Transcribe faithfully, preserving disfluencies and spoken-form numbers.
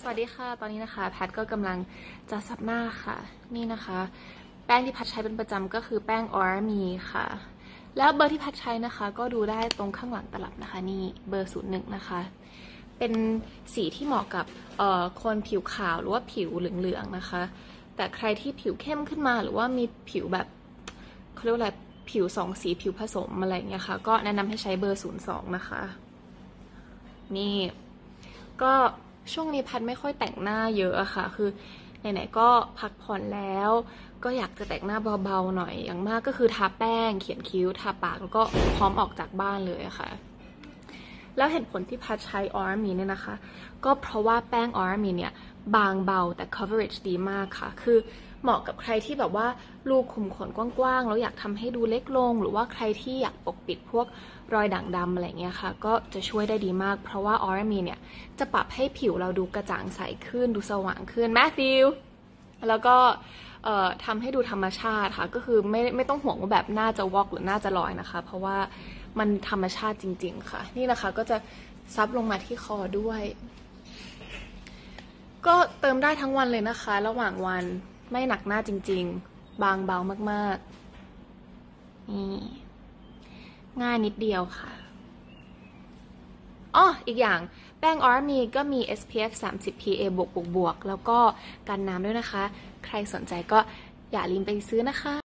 สวัสดีค่ะตอนนี้นะคะแพทก็กำลังจะซับหน้าค่ะนี่นะคะแป้งที่แพทใช้เป็นประจำก็คือแป้งออร์มีค่ะแล้วเบอร์ที่แพทใช้นะคะก็ดูได้ตรงข้างหลังตลับนะคะนี่เบอร์ศูนย์หนึ่งนะคะเป็นสีที่เหมาะกับคนผิวขาวหรือว่าผิวเหลืองๆนะคะแต่ใครที่ผิวเข้มขึ้นมาหรือว่ามีผิวแบบเขาเรียกว่าอะไรผิวสองสีผิวผสมอะไรอย่างเงี้ยค่ะก็แนะนำให้ใช้เบอร์ศูนย์สองนะคะนี่ก็ช่วงนี้แพทไม่ค่อยแต่งหน้าเยอะอะค่ะคือไหนๆก็พักผ่อนแล้วก็อยากจะแต่งหน้าเบาๆหน่อยอย่างมากก็คือทาแป้งเขียนคิ้วทาปากแล้วก็พร้อมออกจากบ้านเลยอะค่ะแล้วเหตุผลที่แพทใช้ออร์มีเนี่ยนะคะก็เพราะว่าแป้งออร์มีเนี่ยบางเบาแต่ coverage ดีมากค่ะคือเหมาะกับใครที่แบบว่ารูขุมขนกว้างๆแล้วอยากทำให้ดูเล็กลงหรือว่าใครที่อยากปกปิดพวกรอยด่างดำอะไรเงี้ยค่ะก็จะช่วยได้ดีมากเพราะว่าออร์มีเนี่ยจะปรับให้ผิวเราดูกระจ่างใสขึ้นดูสว่างขึ้นแมทธิวแล้วก็ทำให้ดูธรรมชาติค่ะก็คือไม่ไม่ต้องห่วงว่าแบบหน้าจะวอกหรือหน้าจะลอยนะคะเพราะว่ามันธรรมชาติจริงๆค่ะนี่นะคะก็จะซับลงมาที่คอด้วยก็เติมได้ทั้งวันเลยนะคะระหว่างวันไม่หนักหน้าจริงๆบางเบามากๆนี่ง่ายนิดเดียวค่ะอ๋ออีกอย่างแป้งออร์มีก็มี เอส พี เอฟ สามสิบ พี เอ บวกบวกบวกแล้วก็กันน้ำด้วยนะคะใครสนใจก็อย่าลืมไปซื้อนะคะ